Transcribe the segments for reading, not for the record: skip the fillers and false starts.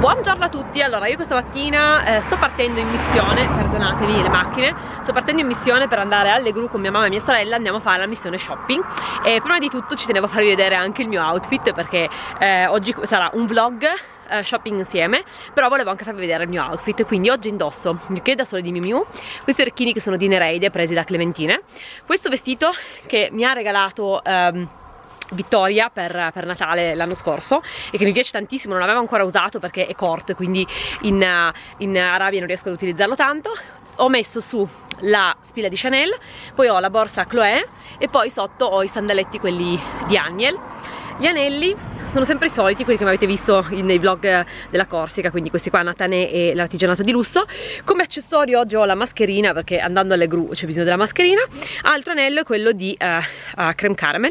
Buongiorno a tutti. Allora, io questa mattina sto partendo in missione, perdonatemi le macchine, sto partendo in missione per andare alle gru con mia mamma e mia sorella. Andiamo a fare la missione shopping e prima di tutto ci tenevo a farvi vedere anche il mio outfit, perché oggi sarà un vlog shopping insieme, però volevo anche farvi vedere il mio outfit. Quindi oggi indosso gli occhiali da sole di Miu Miu, questi orecchini che sono di Nereide presi da Clementine, questo vestito che mi ha regalato Vittoria per Natale l'anno scorso e che mi piace tantissimo, non l'avevo ancora usato perché è corto, quindi in Arabia non riesco ad utilizzarlo tanto. Ho messo su la spilla di Chanel, poi ho la borsa Chloé e poi sotto ho i sandaletti, quelli di Aniel. Gli anelli sono sempre i soliti, quelli che mi avete visto nei vlog della Corsica, quindi questi qua, Natanè e l'artigianato di lusso. Come accessorio oggi ho la mascherina, perché andando alle gru c'è bisogno della mascherina. Altro anello è quello di Creme Caramel.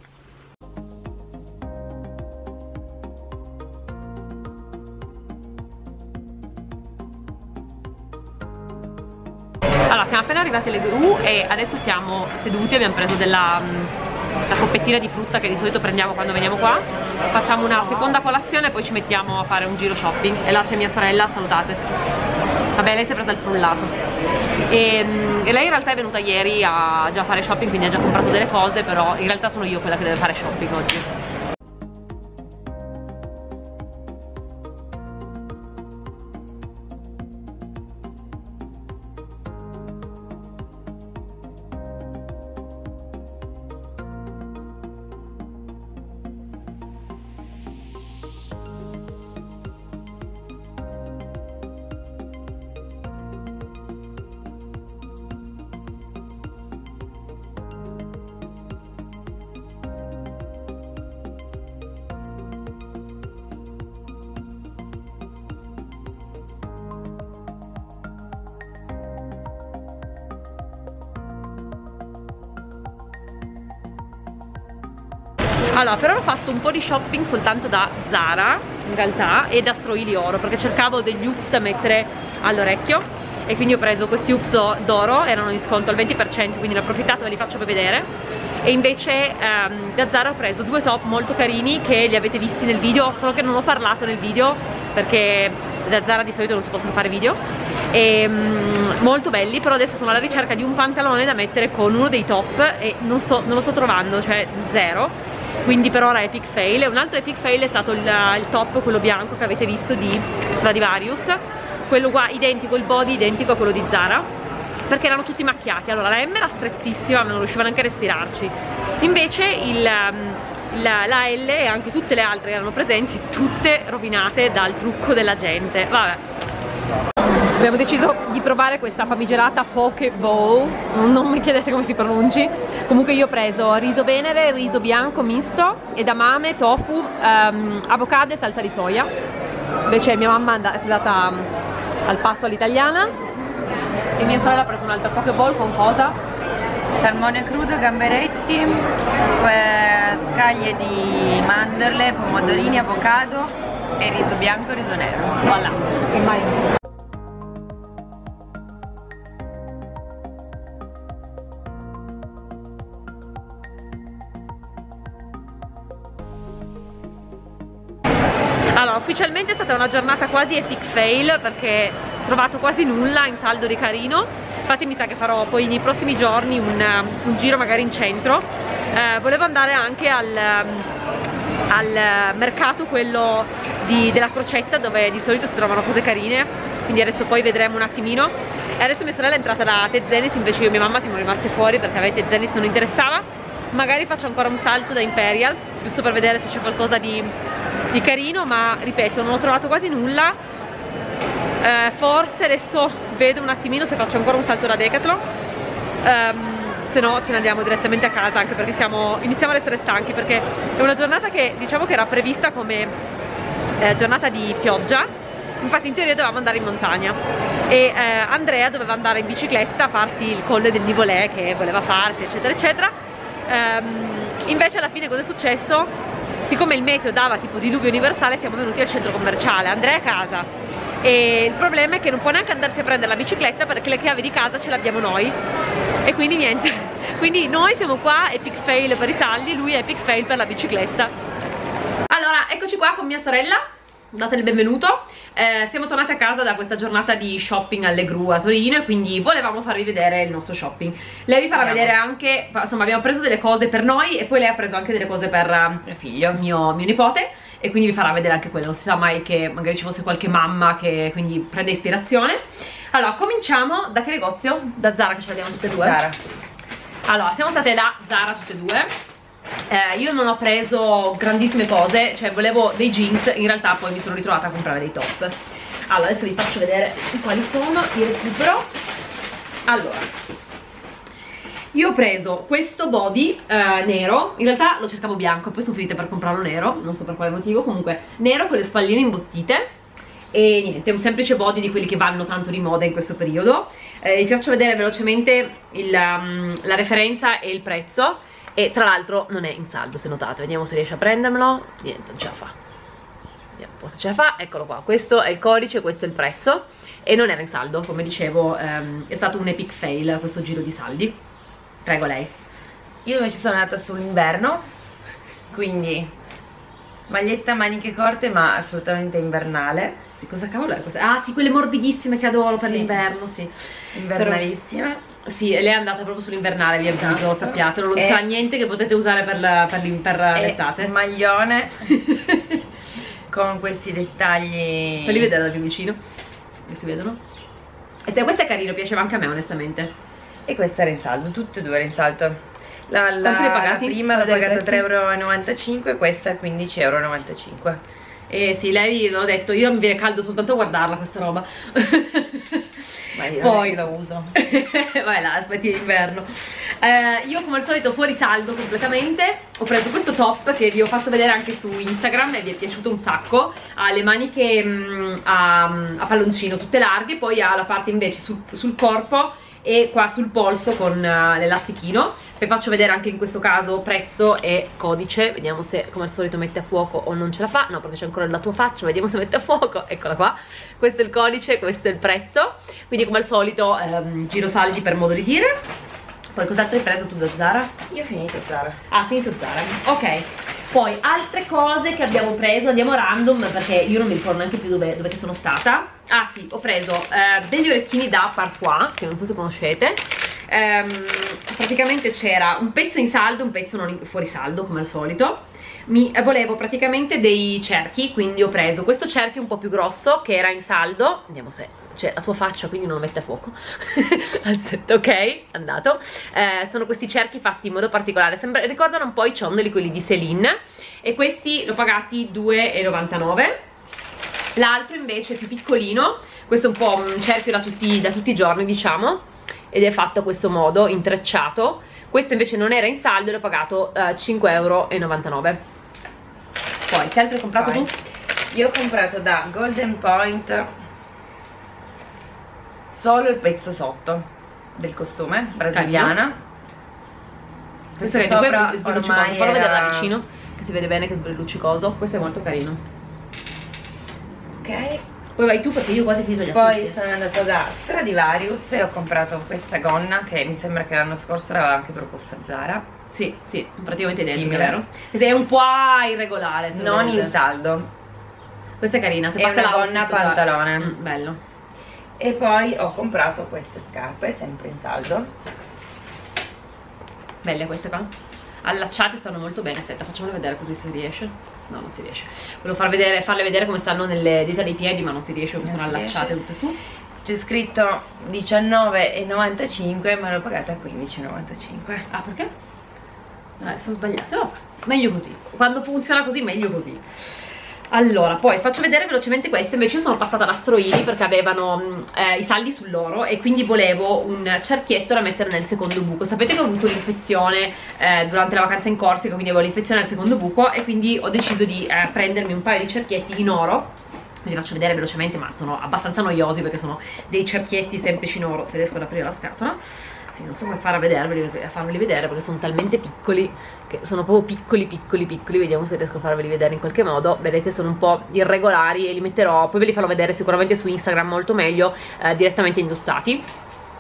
Allora, siamo appena arrivati alle gru e adesso siamo seduti, abbiamo preso la coppettina di frutta che di solito prendiamo quando veniamo qua. Facciamo una seconda colazione e poi ci mettiamo a fare un giro shopping. E là c'è mia sorella, salutate. Vabbè, lei si è presa il frullato. E lei in realtà è venuta ieri a già fare shopping, quindi ha già comprato delle cose, però in realtà sono io quella che deve fare shopping oggi. Allora, per ora ho fatto un po' di shopping soltanto da Zara, in realtà, e da Stroili Oro, perché cercavo degli hoops da mettere all'orecchio e quindi ho preso questi hoops d'oro, erano in sconto al 20%, quindi ne ho approfittato, ve li faccio vedere. E invece da Zara ho preso due top molto carini che li avete visti nel video, solo che non ho parlato nel video perché da Zara di solito non si possono fare video. E, molto belli, però adesso sono alla ricerca di un pantalone da mettere con uno dei top e non lo sto trovando, cioè zero. Quindi per ora epic fail. E un altro epic fail è stato il top, quello bianco che avete visto di Stradivarius, quello qua identico, il body identico a quello di Zara, perché erano tutti macchiati. Allora la M era strettissima, non riusciva neanche a respirarci, invece la L e anche tutte le altre che erano presenti, tutte rovinate dal trucco della gente. Vabbè, abbiamo deciso di provare questa famigerata poke bowl, non mi chiedete come si pronunci. Comunque io ho preso riso venere, riso bianco misto, edamame, tofu, avocado e salsa di soia. Invece mia mamma è andata al pasto all'italiana e mia sorella ha preso un'altra poke bowl con cosa? Salmone crudo, gamberetti, scaglie di mandorle, pomodorini, avocado e riso bianco e riso nero. Voilà, ormai. Allora, ufficialmente è stata una giornata quasi epic fail perché ho trovato quasi nulla in saldo di carino. Infatti mi sa che farò poi nei prossimi giorni un giro magari in centro. Volevo andare anche al mercato, quello della Crocetta, dove di solito si trovano cose carine, quindi adesso poi vedremo un attimino. E adesso mia sorella è entrata da Tezenis, invece io e mia mamma siamo rimaste fuori perché a me Tezenis non interessava. Magari faccio ancora un salto da Imperial, giusto per vedere se c'è qualcosa di carino, ma ripeto, non ho trovato quasi nulla. Forse adesso vedo un attimino se faccio ancora un salto da Decathlon, se no ce ne andiamo direttamente a casa, anche perché iniziamo ad essere stanchi, perché è una giornata che diciamo che era prevista come giornata di pioggia. Infatti in teoria dovevamo andare in montagna e Andrea doveva andare in bicicletta a farsi il colle del Nivolè che voleva farsi, eccetera eccetera. Invece alla fine cosa è successo? Siccome il meteo dava tipo diluvio universale, siamo venuti al centro commerciale, Andrea è a casa, e il problema è che non può neanche andarsi a prendere la bicicletta perché le chiavi di casa ce l'abbiamo noi e quindi niente, quindi noi siamo qua, epic fail per i saldi, lui è epic fail per la bicicletta. Allora eccoci qua con mia sorella date il benvenuto. Siamo tornate a casa da questa giornata di shopping alle Gru a Torino e quindi volevamo farvi vedere il nostro shopping. Lei vi farà vedere anche, insomma abbiamo preso delle cose per noi e poi lei ha preso anche delle cose per mio figlio, mio nipote, e quindi vi farà vedere anche quello. Non si sa mai che magari ci fosse qualche mamma che quindi prende ispirazione. Allora, cominciamo da che negozio? Da Zara, che ce l'abbiamo tutte e due. Zara. Allora, siamo state da Zara tutte e due. Io non ho preso grandissime cose, cioè volevo dei jeans, in realtà poi mi sono ritrovata a comprare dei top. Allora, adesso vi faccio vedere quali sono, li recupero. Allora, io ho preso questo body nero, in realtà lo cercavo bianco e poi sono finita per comprarlo nero, non so per quale motivo, comunque nero con le spalline imbottite. E niente, un semplice body di quelli che vanno tanto di moda in questo periodo. Vi faccio vedere velocemente la referenza e il prezzo. E tra l'altro non è in saldo, se notate. Vediamo se riesce a prendermelo. Niente, non ce la fa. Vediamo un po' se ce la fa. Eccolo qua, questo è il codice, questo è il prezzo. E non era in saldo, come dicevo. È stato un epic fail questo giro di saldi. Prego, lei. Io invece sono andata sull'inverno, quindi maglietta a maniche corte ma assolutamente invernale. Sì, cosa cavolo è questa? Ah sì, quelle morbidissime che adoro per l'inverno, sì. Invernalissima. Sì, lei è andata proprio sull'invernale, vi avviso, sappiatelo, non c'è niente che potete usare per l'estate. Maglione con questi dettagli. Falli vedere da più vicino, che si vedono. E questo è carino, piaceva anche a me onestamente. E questa era in saldo, tutte e due era in saldo. Quanto le hai pagati? Prima l'ho pagata 3,95 €, questa 15,95 €. Sì, lei l'ho detto, io mi viene caldo soltanto a guardarla questa roba. Ma io poi lo uso. vai là, aspetti l'inverno. Io come al solito fuori saldo completamente. Ho preso questo top che vi ho fatto vedere anche su Instagram e vi è piaciuto un sacco. Ha le maniche a palloncino tutte larghe, poi ha la parte invece sul corpo e qua sul polso con l'elastichino. Vi faccio vedere anche in questo caso prezzo e codice. Vediamo se come al solito mette a fuoco o non ce la fa. No, perché c'è ancora la tua faccia. Vediamo se mette a fuoco. Eccola qua. Questo è il codice, questo è il prezzo. Quindi come al solito giro saldi per modo di dire. Poi cos'altro hai preso tu da Zara? Io ho finito Zara. Ah, finito Zara, ok. Poi altre cose che abbiamo preso, andiamo random perché io non mi ricordo neanche più dove sono stata. Ah sì, ho preso degli orecchini da Parfois, che non so se conoscete. Praticamente c'era un pezzo in saldo, un pezzo non fuori saldo come al solito. Volevo praticamente dei cerchi, quindi ho preso questo cerchio un po' più grosso che era in saldo. Vediamo se c'è la tua faccia, quindi non lo mette a fuoco. Ok, andato. Sono questi cerchi fatti in modo particolare, ricordano un po' i ciondoli, quelli di Celine, e questi l'ho pagati 2,99 €. L'altro invece è più piccolino, questo è un po' un cerchio da tutti i giorni, diciamo, ed è fatto a questo modo, intrecciato. Questo invece non era in saldo e l'ho pagato 5,99 €. Poi, che altro hai comprato tu? Io ho comprato da Golden Point solo il pezzo sotto del costume, brasiliana. Questo è sbrilluccicoso, fallo vedere da vicino, che si vede bene che è sbrilluccicoso. Questo è molto carino. Ok. Poi vai tu perché io quasi finito gli Poi acquisti. sono andata da Stradivarius e ho comprato questa gonna che mi sembra che l'anno scorso l'aveva anche proposta Zara. Sì, sì, praticamente identica, Simile. vero? È un po' irregolare, se Non volete. in saldo. Questa è carina, se È una gonna pantalone. bello. E poi ho comprato queste scarpe, sempre in saldo. Belle queste qua. Allacciate stanno molto bene. Aspetta, facciamole vedere così si riesce. No, non si riesce. Volevo farle vedere come stanno nelle dita dei piedi, ma non si riesce perché sono allacciate tutte su. C'è scritto 19,95 ma l'ho pagata a 15,95. Ah, perché? Sono sbagliate. Oh, meglio così. Quando funziona così, meglio così. Allora, poi faccio vedere velocemente queste. Invece io sono passata da Stroili perché avevano i saldi sul loro e quindi volevo un cerchietto da mettere nel secondo buco. Sapete che ho avuto l'infezione durante la vacanza in Corsica, quindi avevo l'infezione al secondo buco e quindi ho deciso di prendermi un paio di cerchietti in oro. Vi faccio vedere velocemente, ma sono abbastanza noiosi perché sono dei cerchietti semplici in oro. Se riesco ad aprire la scatola. Sì, non so come farli vedere perché sono talmente piccoli che sono proprio piccoli. Vediamo se riesco a farveli vedere in qualche modo. Vedete, sono un po' irregolari e li metterò, poi ve li farò vedere sicuramente su Instagram molto meglio, direttamente indossati.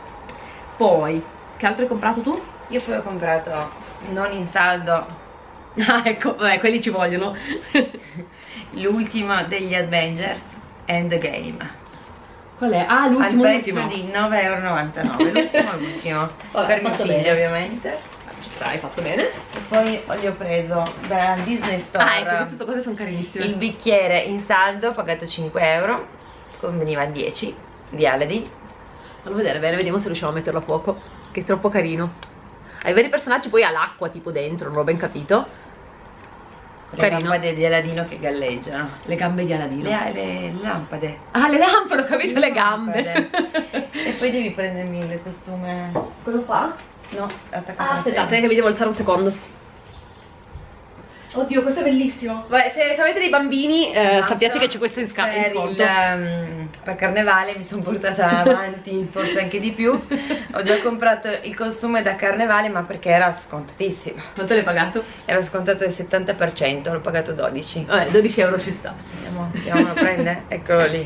Poi, che altro hai comprato tu? Io poi ho comprato, non in saldo, Ah, ecco, vabbè, quelli ci vogliono. L'ultimo degli Avengers Endgame. Qual è? Ah, l'ultimo, al prezzo di 9,99 €. L'ultimo Vabbè, per mio fatto figlio, bene. ovviamente. Ci stai, fatto bene. E poi gli ho preso da Disney Store Ah, ecco, queste cose sono carinissime. il bicchiere in saldo, pagato 5 €, conveniva 10 di Aladdin. Fallo vedere bene, vediamo se riusciamo a metterlo a fuoco, che è troppo carino. Ai veri personaggi poi ha l'acqua tipo dentro, non l'ho ben capito. Le Carino. lampade di Aladino che galleggiano. Le gambe di Aladino. Le lampade. Ah, le lampade, ho capito, le gambe. Lampade. E poi devi prendermi il costume. Cosa fa? No, attaccato. Ah, aspettate che mi devo alzare un secondo. Oddio, questo è bellissimo. Vabbè, se avete dei bambini, sappiate che c'è questo in sconto. Per Carnevale mi sono portata avanti, forse anche di più. Ho già comprato il costume da Carnevale, ma perché era scontatissimo. Quanto l'hai pagato? Era scontato il 70%, l'ho pagato 12. Vabbè, 12 € ci sta. Vediamo, lo prende? Eccolo lì.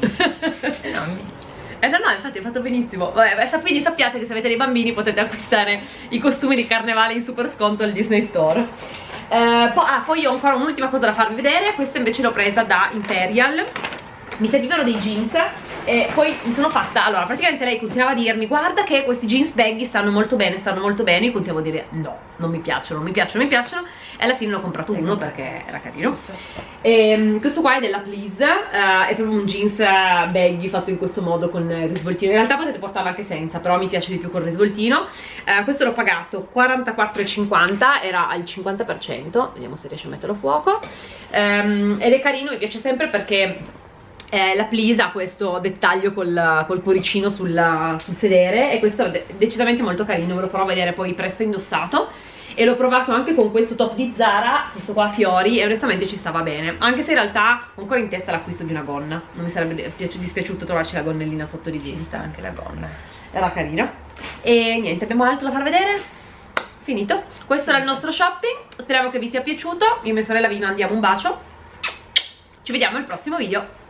No, infatti è fatto benissimo. Vabbè, quindi sappiate che se avete dei bambini potete acquistare i costumi di Carnevale in super sconto al Disney Store. Poi ho ancora un'ultima cosa da farvi vedere. Questa invece l'ho presa da Imperial. Mi servivano dei jeans e poi mi sono fatta, allora praticamente lei continuava a dirmi guarda che questi jeans baggy stanno molto bene, io continuavo a dire no, non mi piacciono, e alla fine ne ho comprato uno perché era carino. Questo qua è della Please, è proprio un jeans baggy fatto in questo modo con il risvoltino. In realtà potete portarlo anche senza, però mi piace di più col risvoltino. Questo l'ho pagato 44,50, era al 50%, vediamo se riesce a metterlo a fuoco. Ed è carino, mi piace sempre perché la Please ha questo dettaglio col cuoricino sul sedere, e questo è decisamente molto carino. Ve lo farò vedere poi presto indossato. E l'ho provato anche con questo top di Zara, questo qua a fiori, e onestamente ci stava bene, anche se in realtà ho ancora in testa l'acquisto di una gonna. Non mi sarebbe dispiaciuto trovarci la gonnellina sotto di jeans. Ci sta anche la gonna, era carina. E niente, abbiamo altro da far vedere? Finito. Questo era il nostro shopping, speriamo che vi sia piaciuto. Io e mia sorella vi mandiamo un bacio, ci vediamo al prossimo video.